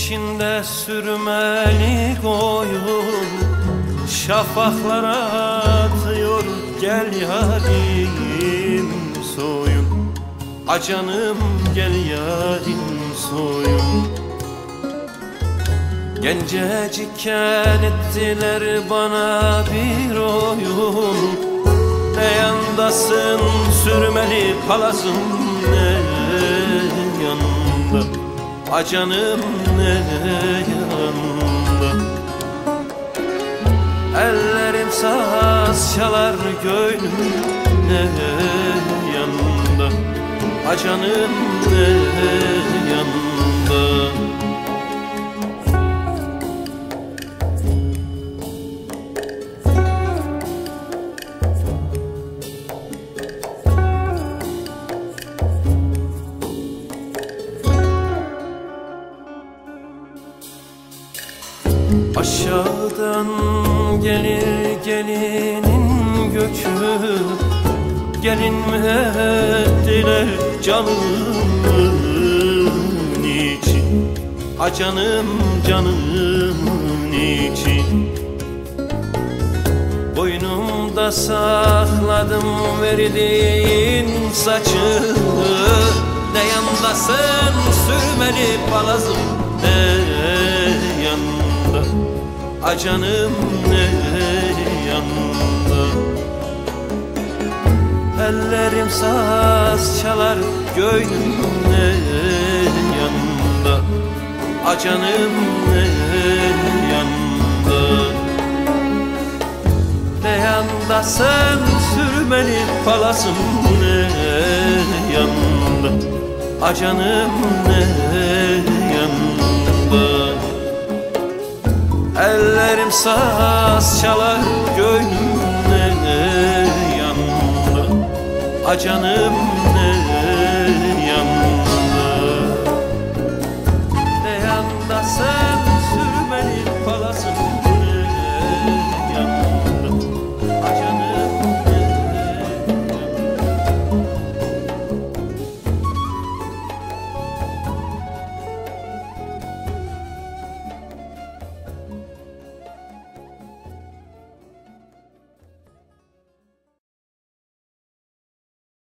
İçinde sürmeli koyun şafaklara atıyor, gel yarim soyun. Acanım gel yarim soyun. Gencecikken ettiler bana bir oyun. Ne yandasın sürmeli palazım, ne yanında acanım, ne yanında. Ellerim saz çalar, gönlüm ne yanında acanım, ne yanında. Aşağıdan gelir gelinin göçü, gelin mi ettiler canımın için, acanım canımın için. Boynumda sakladım verdiğin saçı, ne yandasın sürmeli palazım, ne yanında acanım, ne yanında. Ellerim saz çalar, gönlüm ne yanında acanım, ne yanında. Ne yandasın sürmeli palazım, ne yanında acanım, ne yanında. Ellerim saz çalar, gönlüm ne yanında acanım, ne yanında. Ne yandasın